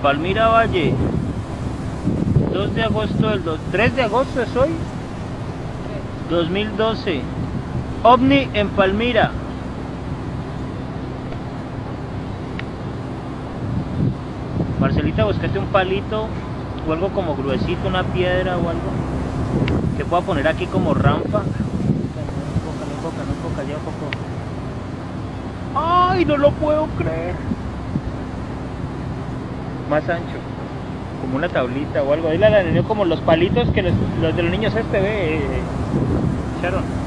Palmira Valle. 2 de agosto 3 de agosto es hoy. 2012. OVNI en Palmira. Marcelita, buscate un palito o algo como gruesito, una piedra o algo que pueda poner aquí como rampa. No enfoca, ya un poco. ¡Ay, no lo puedo creer! Más ancho, como una tablita o algo. Ahí la alineó como los palitos que los de los niños ve, Sharon.